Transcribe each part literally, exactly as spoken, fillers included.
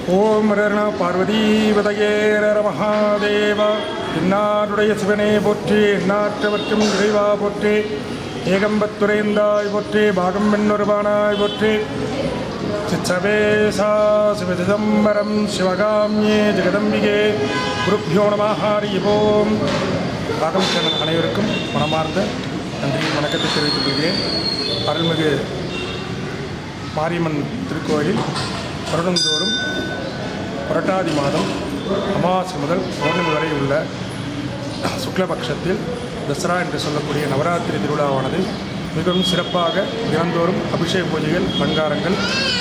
ஓம் ஹர பார்வதி வதயேர மகாதேவ. இன்னாருடைய சிவனே போற்றி, எந்நாட்டவர்க்கும் இறைவா போற்றி, ஏகம்பத்துரைந்தாய் போற்றி, பாகம் பெண்ணொருபானாய் போற்றி. சிச்சவேசா சிவசிதம்பரம் சிவகாமியே ஜெகதம்பிகே குருப்பியோ நம. ஹரி ஓம். பாகம் சேனல் அனைவருக்கும் மனமார்ந்த நன்றி வணக்கத்தை தெரிவித்துக் கொள்கிறேன். அருள்மிகு மாரியம்மன் திருக்கோயில் வருடந்தோறும் புரட்டாதி மாதம் அமாவாசை முதல் பௌர்ணமி வரை உள்ள சுக்லபக்ஷத்தில் தசரா என்று சொல்லக்கூடிய நவராத்திரி திருவிழாவானது மிகவும் சிறப்பாக தினந்தோறும் அபிஷேக பூஜைகள், அலங்காரங்கள்,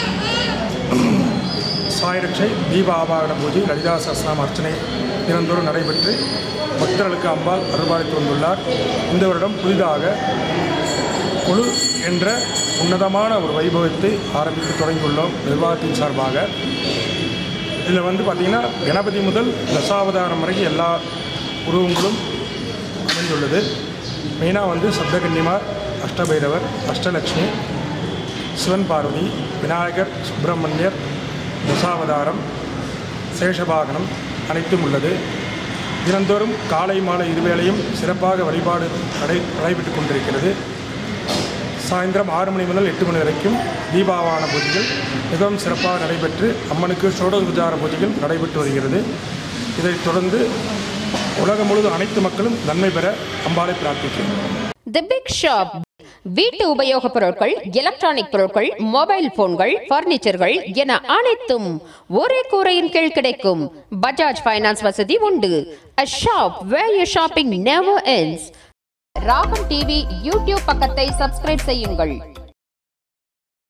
சாயரட்சை, தீப ஆபாரண பூஜை, லலிதா சஹஸ்ரநாம அர்ச்சனை தினந்தோறும் நடைபெற்று பக்தர்களுக்கு அம்பாள் அருள்பாலித்து வந்துள்ளார். இந்த வருடம் புதிதாக குழு என்ற உன்னதமான ஒரு வைபவத்தை ஆரம்பித்து தொடங்கியுள்ளோம் நிர்வாகத்தின் சார்பாக. இதில் வந்து பார்த்திங்கன்னா கணபதி முதல் தசாவதாரம் வரைக்கும் எல்லா உருவங்களும் அமைந்துள்ளது. மெயினாக வந்து சப்தகன்னிமார், அஷ்டபைரவர், அஷ்டலக்ஷ்மி, சிவன் பார்வதி, விநாயகர், சுப்பிரமணியர், தசாவதாரம், சேஷபாகனம் அனைத்தும் உள்ளது. தினந்தோறும் காலை மாலை இருவேளையும் சிறப்பாக வழிபாடு நடை நடைபெற்று கொண்டிருக்கிறது. சாயந்தரம் ஆறு மணி முதல் எட்டு மணி வரைக்கும் தீபாவளி பூஜைகள் மிகவும் சிறப்பாக நடைபெற்று அம்மனுக்கு ஷோடோபச்சார பூஜைகள் நடைபெற்று வருகிறது. இதைத் தொடர்ந்து உலகம் முழுவதும் அனைத்து மக்களும் நன்மை பெற அம்பாளை பிரார்த்திக்கிறோம். தி பிக் ஷாப் வீட்டு உபயோகப் பொருட்கள், எலக்ட்ரானிக் பொருட்கள், மொபைல் போன்கள், பர்னிச்சர்கள் என அனைத்தும் ஒரே கூரையின் கீழ் கிடைக்கும். பஜாஜ் ஃபைனான்ஸ் வசதி உண்டு. A shop where your shopping never ends. Raagam TV YouTube பக்கத்தை சப்ஸ்கிரைப் செய்யுங்கள்.